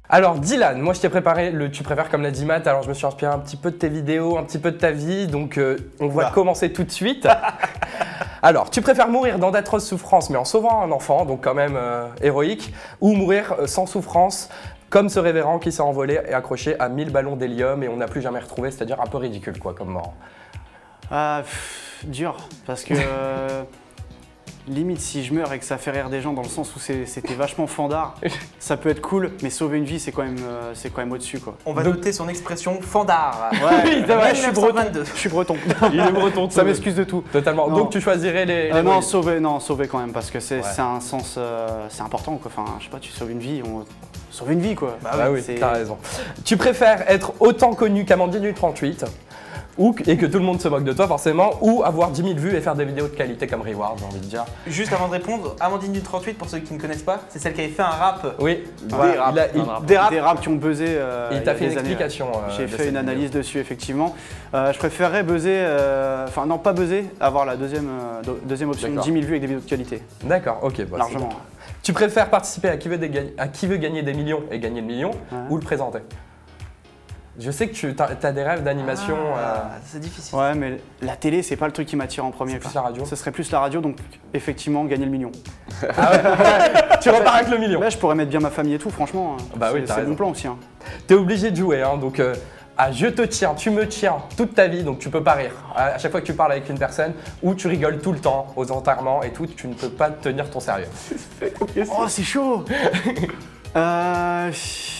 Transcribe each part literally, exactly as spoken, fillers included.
Alors Dylan, moi je t'ai préparé le tu préfères comme l'a dit Matt, alors je me suis inspiré un petit peu de tes vidéos, un petit peu de ta vie, donc euh, on va commencer tout de suite. Alors, tu préfères mourir dans d'atroces souffrances mais en sauvant un enfant, donc quand même euh, héroïque, ou mourir sans souffrance comme ce révérend qui s'est envolé et accroché à mille ballons d'hélium et on n'a plus jamais retrouvé, c'est-à-dire un peu ridicule quoi comme mort. Ah, pff, dur, parce que euh, limite si je meurs et que ça fait rire des gens dans le sens où c'était vachement fandard, ça peut être cool, mais sauver une vie c'est quand même, euh, c'est quand même au-dessus quoi. On va Donc, noter son expression fandard. Ouais, oui, vrai, je suis breton. Je suis breton. Il est breton. Ça m'excuse de tout. Totalement. Non. Donc tu choisirais les. les euh, non, sauver, non, sauver quand même, parce que c'est ouais. un sens, euh, c'est important quoi. Enfin, je sais pas, tu sauves une vie, on sauve une vie quoi. Bah, bah oui, oui t'as raison. Tu préfères être autant connu qu'Amandine du trente-huit ou, et que tout le monde se moque de toi forcément, ou avoir dix mille vues et faire des vidéos de qualité comme Reward, j'ai envie de dire. Juste avant de répondre, Amandine du trente-huit, pour ceux qui ne connaissent pas, c'est celle qui avait fait un rap. Oui, des, rap, il a, il, rap. des, rap. des rap qui ont buzzé. Euh, il t'a fait une explication. Euh, J'ai fait une analyse vidéo. dessus effectivement. Euh, je préférerais buzzer, enfin euh, non pas buzzer, avoir la deuxième, euh, deuxième option, dix mille vues avec des vidéos de qualité. D'accord, ok. Bah, largement. Tu préfères participer à qui, veut des, à qui veut gagner des millions et gagner le million, ouais. ou le présenter? Je sais que tu as, as des rêves d'animation. Ah, euh... C'est difficile. Ouais, mais la télé, c'est pas le truc qui m'attire en premier. C'est plus la radio. Ce serait plus la radio, donc effectivement, gagner le million. Ah ouais, ouais. Tu repars avec le million. Là, je pourrais mettre bien ma famille et tout, franchement. Bah oui, c'est bon plan aussi. Hein. T'es obligé de jouer, hein, donc euh, à je te tiens, tu me tiens toute ta vie, donc tu peux pas rire. À chaque fois que tu parles avec une personne, ou tu rigoles tout le temps aux enterrements et tout, tu ne peux pas tenir ton sérieux. Oh, c'est chaud. euh...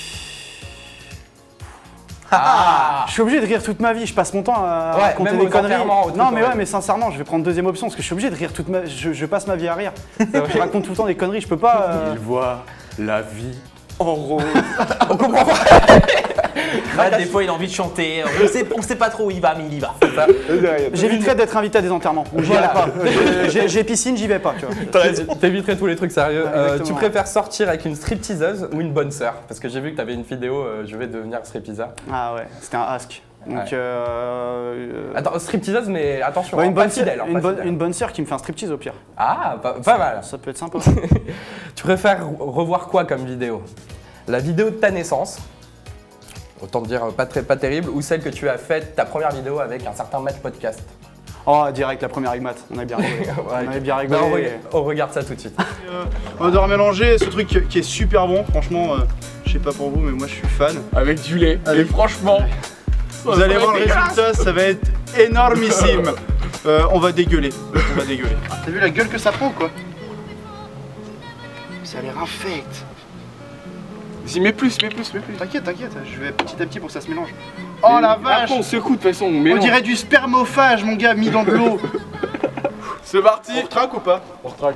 Ah, je suis obligé de rire toute ma vie, je passe mon temps à ouais, raconter des conneries. Non mais ouais, ouais, mais sincèrement, je vais prendre deuxième option parce que je suis obligé de rire toute ma vie, je, je passe ma vie à rire. Je raconte tout le temps des conneries, je peux pas… Euh... Il voit la vie en rose. On comprend pas. Là, des fois, il a envie de chanter, on sait, on sait pas trop où il va, mais il y va. J'éviterais d'être invité à des enterrements, j'y irai pas. J'ai piscine, j'y vais pas. T'éviterais tous les trucs sérieux. Ouais, euh, tu préfères sortir avec une stripteaseuse ou une bonne sœur? Parce que j'ai vu que t'avais une vidéo, euh, je vais devenir stripteaser. Ah ouais, c'était un ask. Donc, ouais. euh, Attends, stripteaseuse, mais attention, ouais, une, hein, bonne pas fidèle, hein, une, pas bonne, fidèle. Une bonne sœur qui me fait un striptease au pire. Ah, pas, pas mal. Ça peut être sympa. Tu préfères revoir quoi comme vidéo? La vidéo de ta naissance, autant te dire pas, très, pas terrible, ou celle que tu as faite, ta première vidéo avec un certain Matt Podcast? Oh, direct, la première avec Matt, on a bien rigolé. ouais, on avait bien rigolé. Ben, on, regarde, on regarde ça tout de suite. Euh, on va devoir mélanger ce truc qui est super bon, franchement, euh, je sais pas pour vous, mais moi je suis fan. Avec du lait, avec... et franchement, vous allez voir le résultat, ça va être énormissime. Euh, on va dégueuler, on va dégueuler. T'as vu la gueule que ça prend quoi? Ça a l'air infect. Vas-y, mets plus, mets plus, mets plus. T'inquiète, t'inquiète, je vais petit à petit pour que ça se mélange. Oh et la vache! Après on secoue de toute façon, on mélange. On dirait du spermophage mon gars, mis dans de l'eau. C'est parti. On retraque ou pas? On retraque.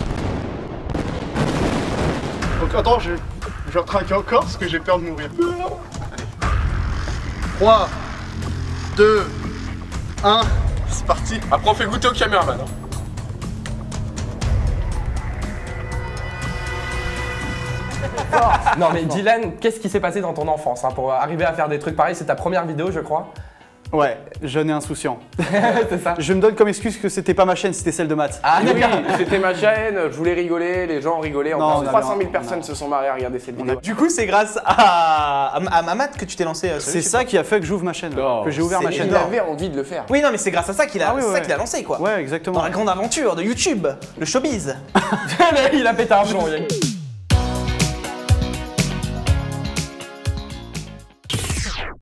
Donc attends, je, je vais retraquer encore parce que j'ai peur de mourir. trois, deux, un, c'est parti. Après on fait goûter au caméraman. Hein. Non mais Dylan, qu'est-ce qui s'est passé dans ton enfance hein, pour arriver à faire des trucs pareils? C'est ta première vidéo je crois? Ouais, jeune et insouciant. C'est ça. Je me donne comme excuse que c'était pas ma chaîne, c'était celle de Matt. Ah oui, c'était ma chaîne, je voulais rigoler, les gens rigolaient. En plus, trois cent mille personnes a... se sont marrées à regarder cette vidéo. A... Du coup, c'est grâce à, à, à Matt que tu t'es lancé. Euh, c'est ça qui a fait que j'ouvre ma chaîne, non, que j'ai ouvert ma chaîne. Il avait envie de le faire. Oui, non, mais c'est grâce à ça qu'il a, ah, oui, ouais. qu'il a lancé quoi. Ouais, exactement. Dans la grande aventure de YouTube, le showbiz. Il a pété un plomb.